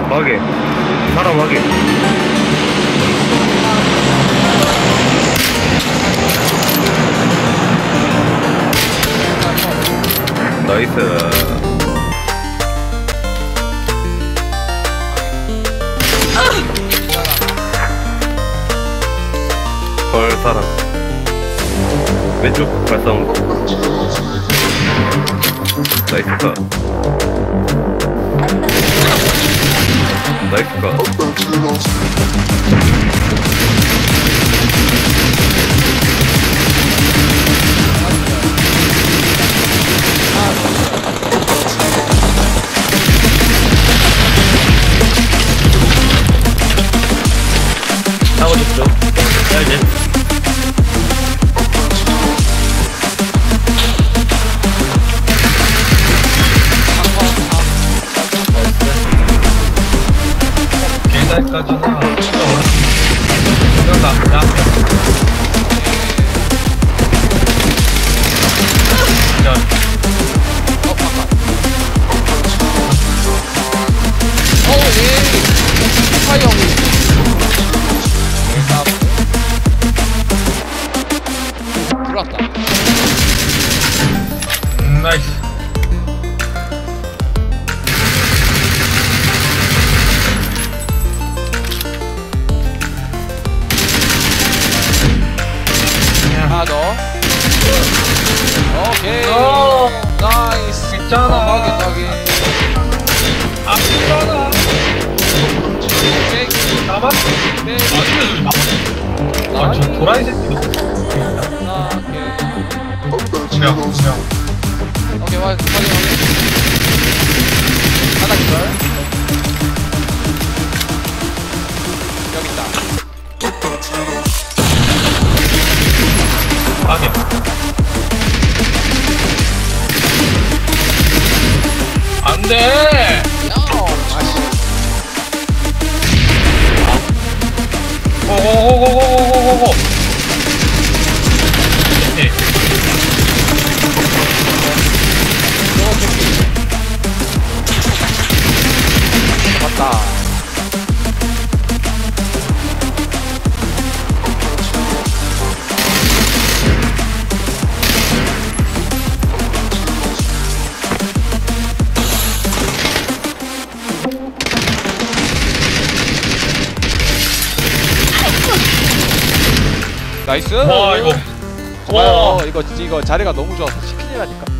확인. 사람 확인. 나이스. 헐, 사람. 왼쪽 발사온 거. 나이스 컷. 나이스 컷. 하고 싶죠? 해야지. 계단까지는 진짜 어렵다. 나 들어왔다. 나이스. 하나 더. 오케이. 나이스. 있잖아. 확인. 아, 있잖아. 오케이. 남았어. 네. 아, 저 도라이 새끼. 두 명. 오케이, 확인. 하나 기절. 여기 있다. 확인. 안 돼! 고고고고고고고고. 오케이. 맞다. 나이스. 와, 이거. 와, 이거 자리가 너무 좋아서 치킨이라니까.